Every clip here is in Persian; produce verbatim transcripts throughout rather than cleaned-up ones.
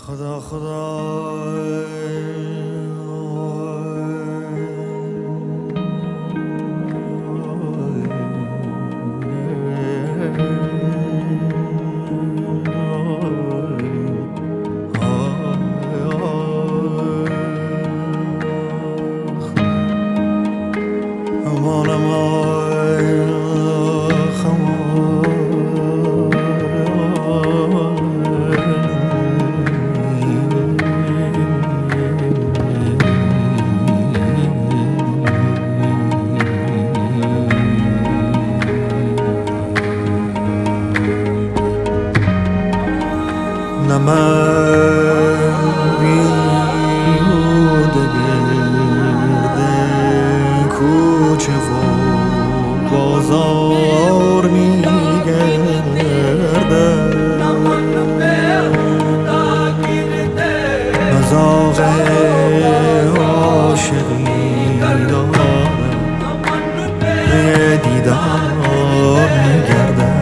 خدا خدا من بیهوده گرد کوچه و بازار میگردم، مذاق عاشقی دارم، به دیدار میگردم.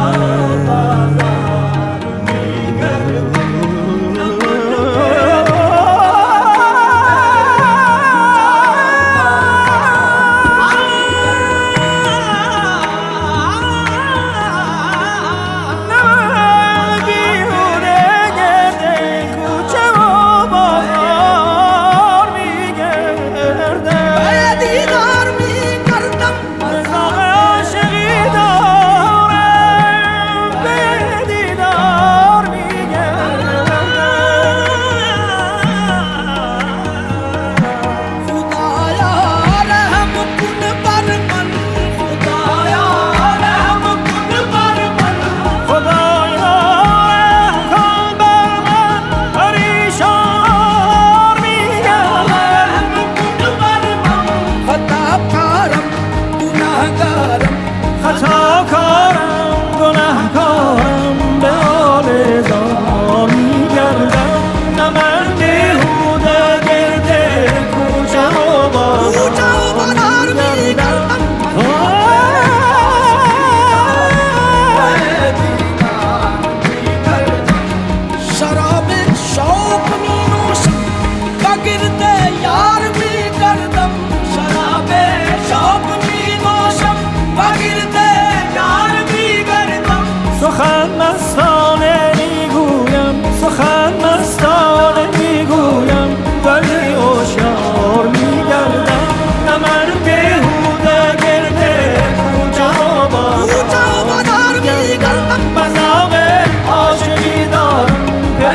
سخن مستانه میگویم، سخن مستانه میگویم، ولی هوشیار میگردم. نه من بیهوده گرده کوچه و بازار میگردم، مذاق عاشقی دارم، به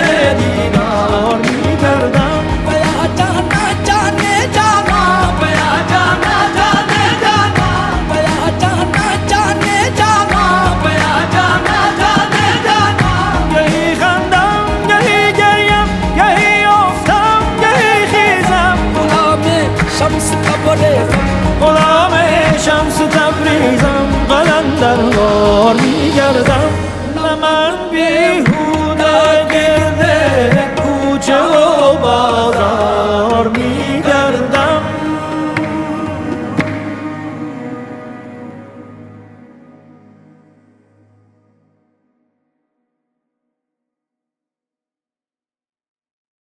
دیدار میگردم. بیا جانا جانه جانا، بیا جانا جانه جانا، بیا جانا جانه جانا، بیا جانا غلام شمس تبریزم، قلندر وار میگردم. نه من بیهوده